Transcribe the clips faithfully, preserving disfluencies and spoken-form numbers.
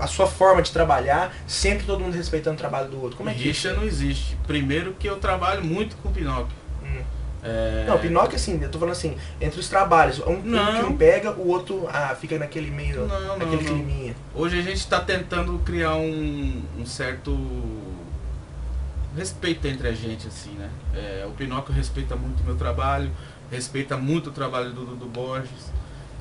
sua forma de trabalhar, sempre todo mundo respeitando o trabalho do outro. Como é que Rixa não existe. Primeiro que eu trabalho muito com o Pinóquio. Hum. É... Não, Pinóquio assim, eu tô falando assim, entre os trabalhos, um, um que um pega, o outro ah, fica naquele meio, não, naquele não, climinha. Não. Hoje a gente está tentando criar um, um certo respeito entre a gente, assim, né? É, o Pinóquio respeita muito o meu trabalho, respeita muito o trabalho do Dudu Borges,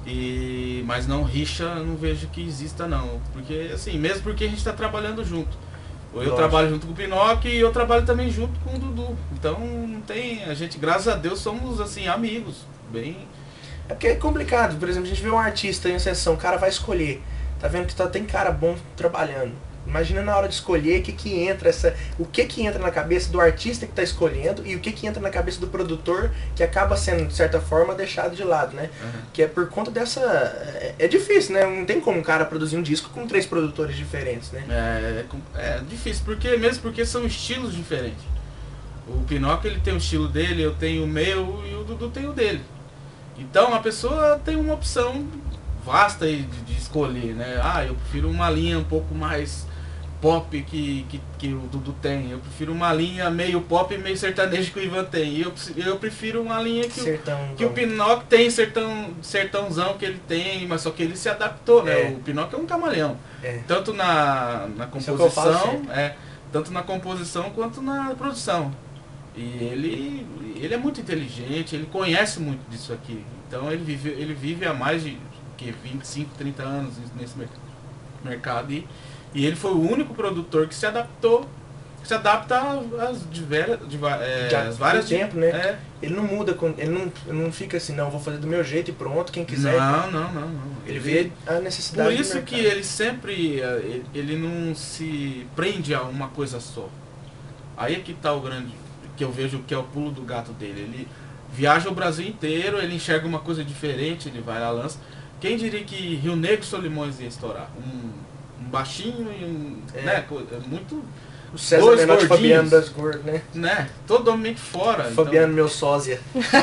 e, mas não rixa, eu não vejo que exista não, porque assim, mesmo porque a gente está trabalhando junto. Eu Lógico. trabalho junto com o Pinóquio e eu trabalho também junto com o Dudu. Então não tem, a gente, graças a Deus, somos assim, amigos, bem... É porque é complicado, por exemplo, a gente vê um artista em sessão, o cara vai escolher, tá vendo que tá, tem cara bom trabalhando. Imagina na hora de escolher o que que entra essa, o que que entra na cabeça do artista que está escolhendo e o que que entra na cabeça do produtor que acaba sendo de certa forma deixado de lado, né? Uhum. Que é por conta dessa, é, é difícil, né? Não tem como um cara produzir um disco com três produtores diferentes, né? É, é, é difícil porque mesmo porque são estilos diferentes. O Pinóquio ele tem o estilo dele, eu tenho o meu e o Dudu tem o dele. Então a pessoa tem uma opção vasta aí de, de escolher, né? Ah, eu prefiro uma linha um pouco mais pop que, que, que o Dudu tem. Eu prefiro uma linha meio pop e meio sertanejo que o Ivan tem. E eu, eu prefiro uma linha que, o, que o Pinóquio tem, sertão, sertãozão que ele tem, mas só que ele se adaptou, né? É. O Pinóquio é um camaleão. É. Tanto na, na composição, é, tanto na composição quanto na produção. E ele, ele é muito inteligente, ele conhece muito disso aqui. Então ele vive, ele vive há mais de que, vinte e cinco, trinta anos nesse mercado. E, E ele foi o único produtor que se adaptou, que se adapta às diversas, é, Já, às várias tempo, né? É. Ele não muda, ele não, ele não fica assim, não, vou fazer do meu jeito e pronto, quem quiser. Não, não, não, não. Ele, ele vê a necessidade. Por isso que ele sempre, ele, ele não se prende a uma coisa só. Aí é que tá o grande, que eu vejo que é o pulo do gato dele. Ele viaja o Brasil inteiro, ele enxerga uma coisa diferente, ele vai lá, lança. Quem diria que Rio Negro e Solimões ia estourar? Um, um baixinho e um... É. Né, muito... O César dois Menotti, Fabiano das Gordas, né? Né? Totalmente fora. Fabiano, então... meu sósia.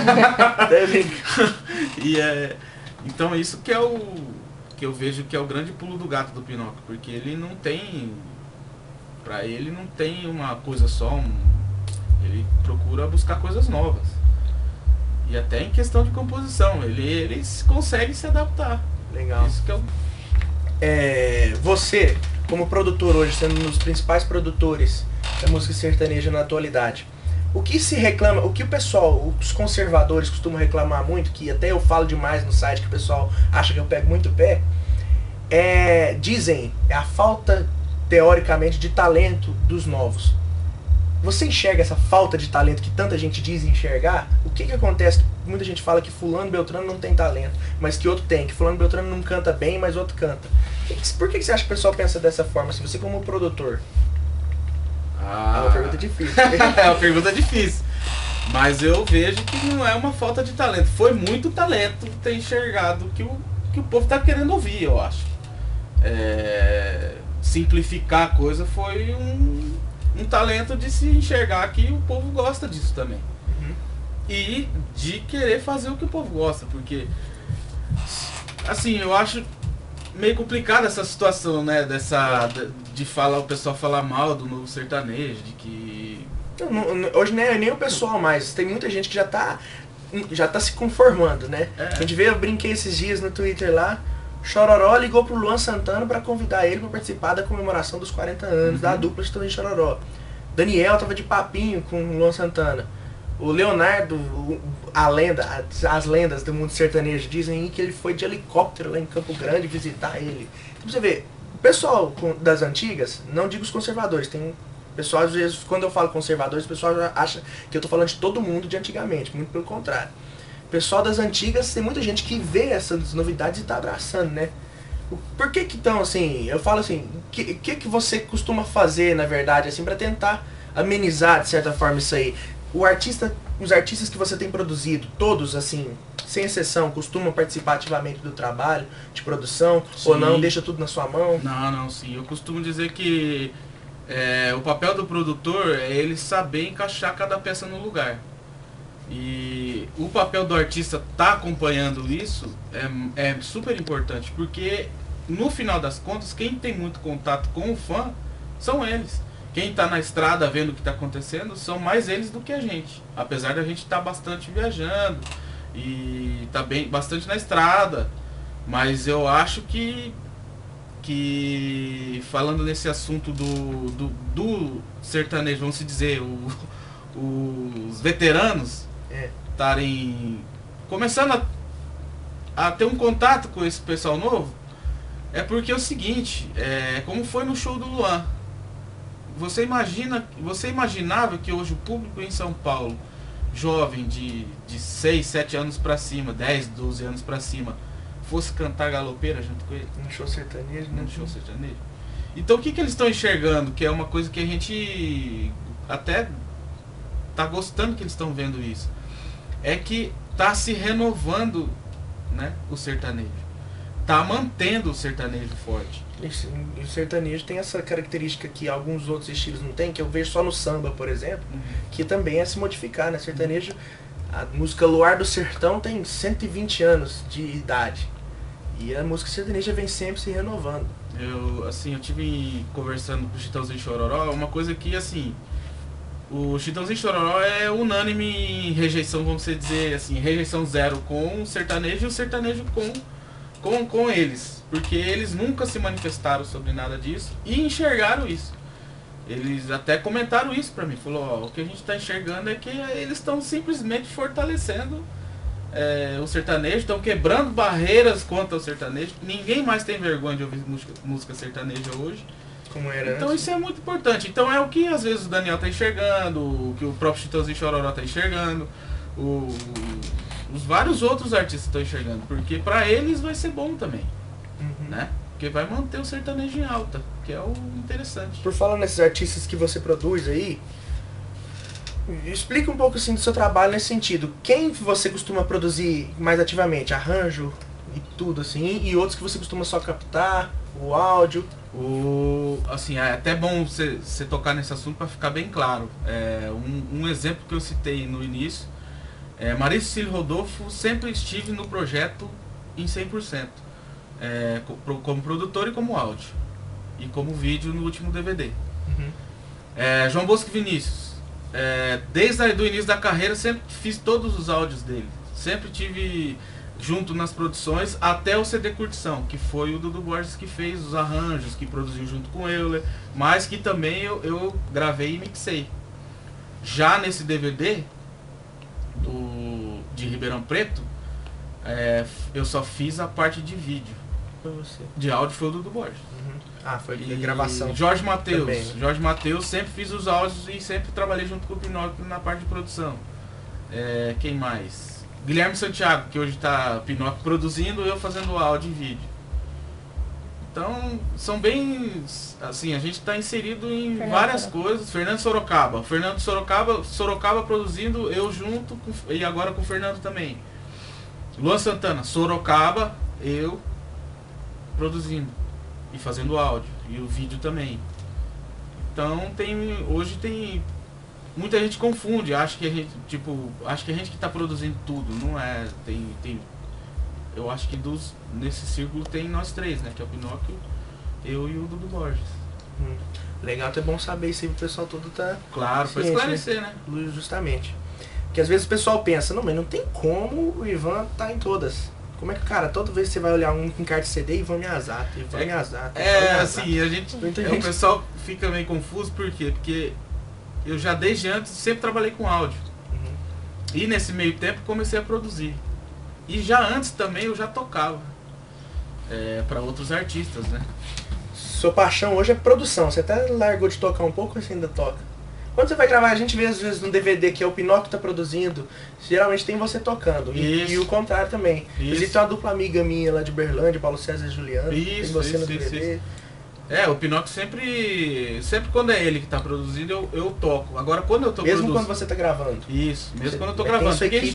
E é... Então isso que é o... Que eu vejo que é o grande pulo do gato do Pinóquio. Porque ele não tem... Pra ele não tem uma coisa só. Um, ele procura buscar coisas novas. E até em questão de composição. Ele, ele consegue se adaptar. Legal. Isso que é o... É, você, como produtor hoje, sendo um dos principais produtores da música sertaneja na atualidade, o que se reclama, o que o pessoal, os conservadores costumam reclamar muito, que até eu falo demais no site, que o pessoal acha que eu pego muito pé, é, dizem, é a falta, teoricamente, de talento dos novos. Você enxerga essa falta de talento que tanta gente diz enxergar? O que que acontece? Muita gente fala que fulano Beltrano não tem talento, mas que outro tem, que fulano Beltrano não canta bem, mas outro canta. Por que que você acha que o pessoal pensa dessa forma? Se você como produtor... Ah, é uma pergunta difícil. É uma pergunta difícil. Mas eu vejo que não é uma falta de talento. Foi muito talento ter enxergado que o, que o povo está querendo ouvir, eu acho. É, simplificar a coisa foi um... um talento de se enxergar que o povo gosta disso também. Uhum. E de querer fazer o que o povo gosta, porque assim, eu acho meio complicada essa situação, né, dessa de falar, o pessoal falar mal do novo sertanejo, de que não, não, hoje não é nem o pessoal mais, tem muita gente que já tá já tá se conformando, né? É. A gente vê, eu brinquei esses dias no Twitter lá, Chororó ligou pro Luan Santana para convidar ele para participar da comemoração dos quarenta anos uhum. da dupla de Torre Chororó. Daniel tava de papinho com o Luan Santana. O Leonardo, a lenda, as lendas do mundo sertanejo dizem que ele foi de helicóptero lá em Campo Grande visitar ele. Então você vê, o pessoal das antigas, não digo os conservadores, tem pessoal, às vezes, quando eu falo conservadores, o pessoal já acha que eu tô falando de todo mundo de antigamente, muito pelo contrário. O pessoal das antigas, tem muita gente que vê essas novidades e tá abraçando, né? Por que que então, assim, eu falo assim, o que, que que você costuma fazer, na verdade, assim, pra tentar amenizar, de certa forma, isso aí? O artista, os artistas que você tem produzido, todos, assim, sem exceção, costumam participar ativamente do trabalho de produção, sim. Ou não, deixa tudo na sua mão? Não, não, sim. Eu costumo dizer que é, o papel do produtor é ele saber encaixar cada peça no lugar. E o papel do artista tá acompanhando isso é, é super importante, porque no final das contas, quem tem muito contato com o fã são eles. Quem está na estrada vendo o que está acontecendo são mais eles do que a gente. Apesar da gente estar tá bastante viajando e tá bem bastante na estrada. Mas eu acho que, que falando nesse assunto do, do, do sertanejo, vamos dizer, o, os veteranos estarem é. começando a, a ter um contato com esse pessoal novo, é porque é o seguinte, é, como foi no show do Luan. Você imagina, você imaginava que hoje o público em São Paulo, jovem de, de seis, sete anos pra cima, dez, doze anos pra cima, fosse cantar galopeira junto com ele? Um show sertanejo, né? Um show sertanejo. Então o que, que eles estão enxergando? Que é uma coisa que a gente até tá gostando que eles estão vendo isso. É que tá se renovando, né, o sertanejo. Tá mantendo o sertanejo forte. E o sertanejo tem essa característica que alguns outros estilos não tem, que eu vejo só no samba, por exemplo, uhum. que também é se modificar, né? Sertanejo, a música Luar do Sertão tem cento e vinte anos de idade. E a música sertaneja vem sempre se renovando. Eu, assim, eu tive conversando com o Chitãozinho Chororó, uma coisa que, assim, o Chitãozinho Chororó é unânime em rejeição, vamos dizer assim, rejeição zero com o sertanejo e o sertanejo com, com, com eles. Porque eles nunca se manifestaram sobre nada disso e enxergaram isso. Eles até comentaram isso pra mim. Falou, ó, o que a gente tá enxergando é que eles estão simplesmente fortalecendo é, o sertanejo, estão quebrando barreiras contra o sertanejo. Ninguém mais tem vergonha de ouvir música, música sertaneja hoje. Como era então antes. Isso é muito importante. Então é o que às vezes o Daniel tá enxergando, o que o próprio Chitãozinho Chororó tá enxergando, o, os vários outros artistas estão enxergando. Porque pra eles vai ser bom também. Uhum. Né? Porque vai manter o sertanejo em alta, que é o interessante. Por falar nesses artistas que você produz aí, explica um pouco assim do seu trabalho nesse sentido. Quem você costuma produzir mais ativamente? Arranjo e tudo assim, e outros que você costuma só captar, o áudio? O, assim, é até bom você, você tocar nesse assunto para ficar bem claro. É, um, um exemplo que eu citei no início, é, Maria Cecília Rodolfo, sempre estive no projeto em cem por cento. É, como produtor e como áudio e como vídeo no último D V D. Uhum. é, João Bosco Vinícius, é, desde o início da carreira sempre fiz todos os áudios dele, sempre tive junto nas produções até o C D Curtição, que foi o Dudu Borges que fez os arranjos, que produziu junto com Euler, mas que também eu, eu gravei e mixei. Já nesse D V D do, de Ribeirão Preto, é, eu só fiz a parte de vídeo. Você. De áudio foi o Dudu Borges. Uhum. Ah, foi de gravação. Jorge Mateus. Também, né? Jorge Mateus, sempre fiz os áudios e sempre trabalhei junto com o Pinóquio na parte de produção. É, quem mais? Guilherme Santiago, que hoje está Pinóquio produzindo, eu fazendo áudio e vídeo. Então, são bem... Assim, a gente está inserido em Fernando várias Sorocaba. coisas. Fernando Sorocaba. Fernando Sorocaba, Sorocaba produzindo, eu junto, com, e agora com o Fernando também. Luan Santana, Sorocaba, eu... produzindo e fazendo áudio e o vídeo também. Então tem hoje tem muita gente confunde, acha que a gente tipo acha que a gente que está produzindo tudo, não é, tem tem eu acho que dos nesse círculo tem nós três, né, que é o Pinóquio, eu e o Dudu Borges. Hum. Legal, até bom saber se o pessoal todo tá claro, para esclarecer, né? né? Justamente. Porque às vezes o pessoal pensa, não, mas não tem como o Ivan tá em todas. Como é que, cara, toda vez que você vai olhar um encarte C D, Ivan Miyazaki, Ivan Miyazaki. É, assim, a gente, é, o pessoal fica meio confuso, por quê? Porque eu já desde antes sempre trabalhei com áudio. Uhum. E nesse meio tempo comecei a produzir. E já antes também eu já tocava é, para outros artistas, né? Sua paixão hoje é produção, você até largou de tocar um pouco ou você ainda toca? Quando você vai gravar, a gente vê às vezes no D V D que é o Pinóquio que tá produzindo, geralmente tem você tocando. E, e o contrário também. Inclusive tem uma dupla amiga minha lá de Berlândia, Paulo César e Juliano. Isso, tem você isso, no D V D. Isso, isso. É, o Pinóquio sempre, sempre quando é ele que tá produzindo, eu, eu toco. Agora quando eu tô Mesmo produzindo... quando você tá gravando? Isso, mesmo você quando eu tô tem gravando. sua Porque equipe